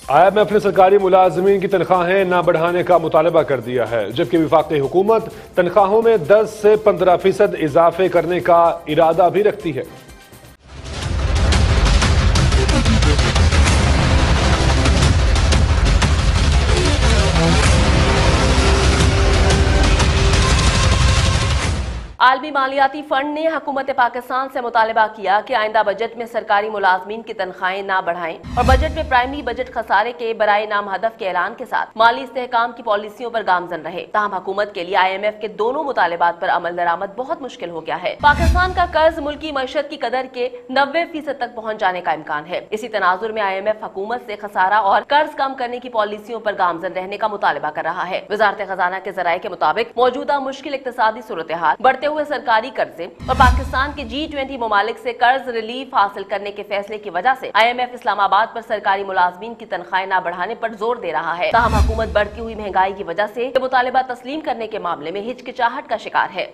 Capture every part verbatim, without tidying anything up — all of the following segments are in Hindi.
आई एम एफ ने सरकारी मुलाजमीन की तनख्वाहें न बढ़ाने का मुतालबा कर दिया है, जबकि वफाकी हुकूमत तनख्वाहों में दस से पंद्रह फीसद इजाफे करने का इरादा भी रखती है। आलमी मालियाती फंड ने हुकूमत पाकिस्तान से मुतालबा किया कि आइंदा बजट में सरकारी मुलाजमीन की तनख्वाहें ना बढ़ाएं और बजट में प्राइमरी बजट खसारे के बराए नाम हदफ के ऐलान के साथ माली इस्तेहकाम की पॉलिसियों पर गामजन रहे। ताहम हुकूमत के लिए आई एम एफ के दोनों मुतालबात पर अमल दरामद बहुत मुश्किल हो गया है। पाकिस्तान का कर्ज मुल्की मईशत की कदर के नब्बे फीसद तक पहुँच जाने का इम्कान है। इसी तनाजुर में आई एम एफ हुकूमत से खसारा और कर्ज कम करने की पॉलिसियों पर गामजन रहने का मुतालबा कर रहा है। वजारत खजाना के जराये के मुताबिक मौजूदा मुश्किल इक्तसादी सूरत हाल, बढ़ते हुए सरकारी कर्जे और पाकिस्तान के जी ट्वेंटी ममालिक से कर्ज रिलीफ हासिल करने के फैसले की वजह से आई एम एफ इस्लामाबाद पर सरकारी मुलाजमीन की तनख्वाहें न बढ़ाने पर जोर दे रहा है। ताहम हुकूमत बढ़ती हुई महंगाई की वजह से मुतालबा तस्लीम करने के मामले में हिचकिचाहट का शिकार है।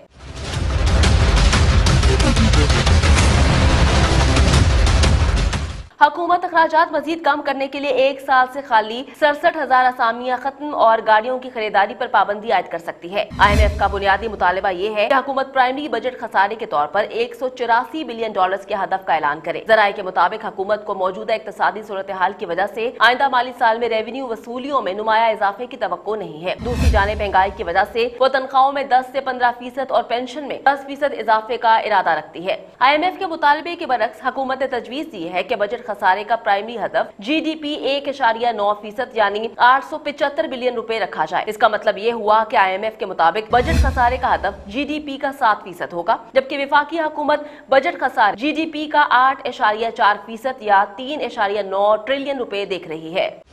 हुकूमत अखराजात मजीद कम करने के लिए एक साल से खाली सड़सठ हजार असामियां खत्म और गाड़ियों की खरीदारी पर पाबंदी आयद कर सकती है। आई एम एफ का बुनियादी मुतालबा ये है कि हुकूमत प्राइमरी बजट खसारे के तौर पर एक सौ चौरासी बिलियन डॉलर के हदफ का ऐलान करे। जराये के मुताबिक हुकूमत को मौजूदा इक्तसादी सूरत हाल की वजह से आइंदा माली साल में रेवेन्यू वसूलियों में नुमाया इजाफे की तवक्को नहीं है। दूसरी जानिब महंगाई की वजह से वो तनख्वाहों में दस से पंद्रह फीसद और पेंशन में दस फीसद इजाफे का इरादा रखती है। आई एम एफ के मुतालबे के बरक्स हुकूमत ने तजवीज दी है कि बजट खसारे का प्राइमरी हदफ जी डी पी एक इशारिया नौ फीसद यानी आठ सौ पिचहत्तर बिलियन रुपए रखा जाए। इसका मतलब ये हुआ कि आई एम एफ के मुताबिक बजट खसारे का हदफ जी डी पी का सात फीसद होगा, जबकि विफाकी हुकूमत बजट खसारे जी डी पी का आठ इशारिया चार फीसद या तीन इशारिया नौ ट्रिलियन रुपए देख रही है।